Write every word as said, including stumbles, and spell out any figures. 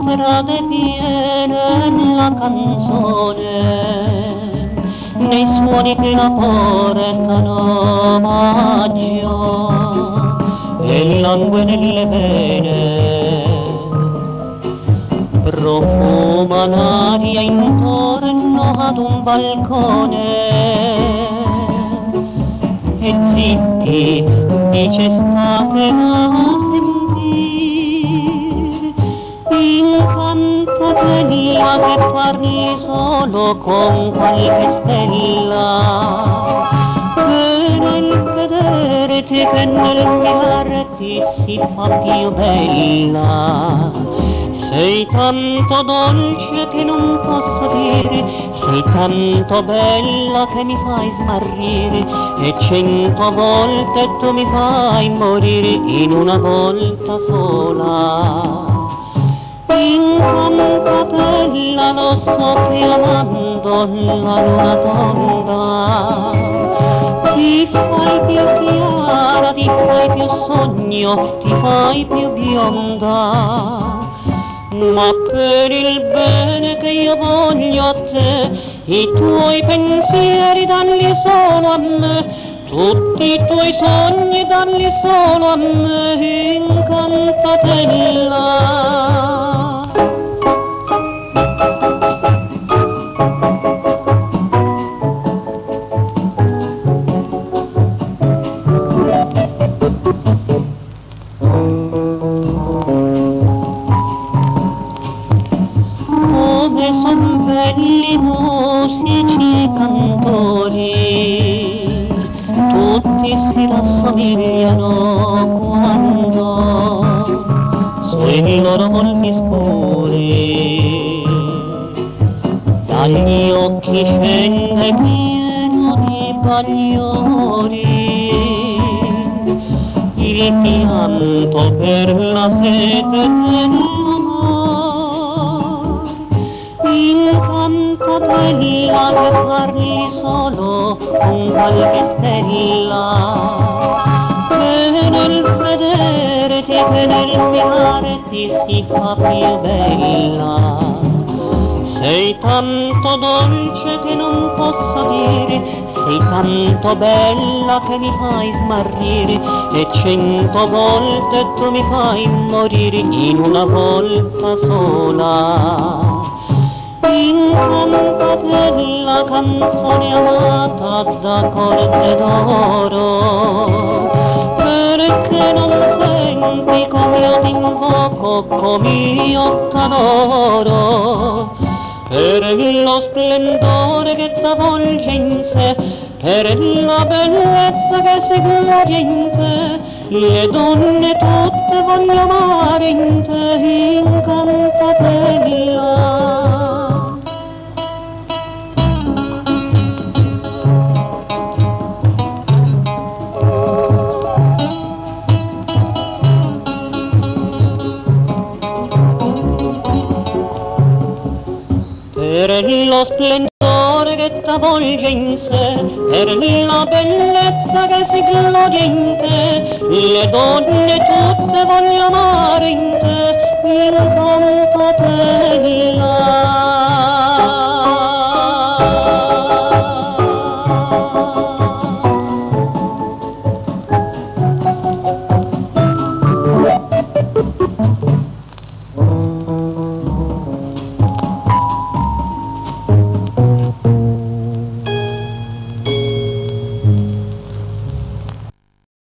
strade piene la canzone, nei suoni che la portano omaggio, e langue nelle vene, profuma l'aria intorno ad un balcone, e zitti dice statela a sentir, incanto dell'ia che parli solo con qualche stella, che nel vederti che nel mirarti si fa più bella. Sei tanto dolce che non posso dire, sei tanto bella che mi fai smarrire, e cento volte tu mi fai morire in una volta sola. Incantatella, lo so che amando la luna tonda ti fai più chiara, ti fai più sogno, ti fai più bionda. Ma per il bene che io voglio a te, i tuoi pensieri dalli solo a me, tutti i tuoi sogni dalli solo a me, incantatella. Son belli musici cantori, tutti si rassomigliano quando sui loro volti scuri dagli occhi scende pieno di bagliori il pianto per la sete dell'amor. Incantatella che parli solo con qualche stella, che nel vederti, che nel mirarti si fa più bella. Sei tanto dolce che non posso dire, sei tanto bella che mi fai smarrire, e cento volte tu mi fai morire in una volta sola. Incantatella, canzone amata da corde d'oro, perché non senti come io t'invoco, come io t'adoro, per lo splendore che t'avvolge in sé, per la bellezza che si gloria in te, le donne tutte voglio amare in te, incantatella. Per lo splendore che t'avvolge in sé, per la bellezza che si gloria in te, le donne tutte voglio amare in te, incantatella.